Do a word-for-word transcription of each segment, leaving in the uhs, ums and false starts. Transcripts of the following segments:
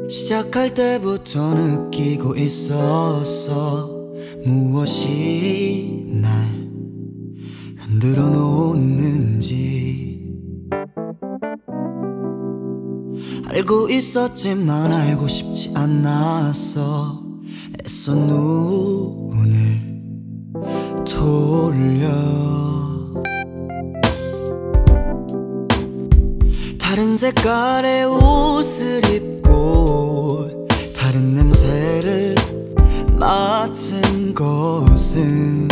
시작할 때부터 느끼고 있었어. 무엇이 날 흔들어 놓는지 알고 있었지만 알고 싶지 않았어. 애써 눈을 돌려 다른 색깔의 옷을 입고 다른 냄새를 맡은 것은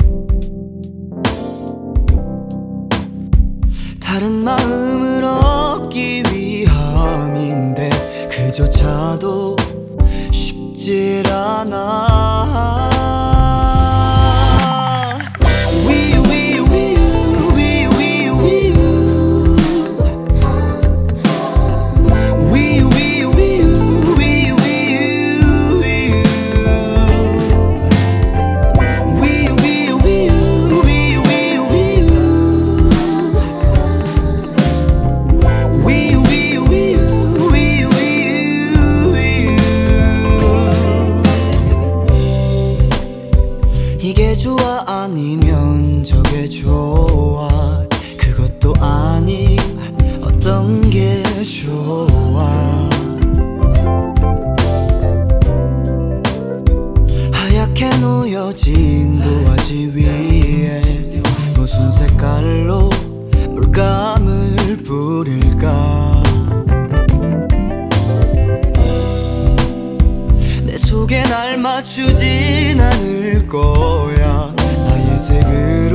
다른 마음을 얻기 위함인데 그조차도 쉽질 않아. 이게 좋아 아니면 저게 좋아 그것도 아님 어떤 게 좋아. 하얗게 놓여진 도화지 위에 무슨 색깔로 물감을 뿌릴까. 내 속에 날 맞추진 않을 거야. 나의 색을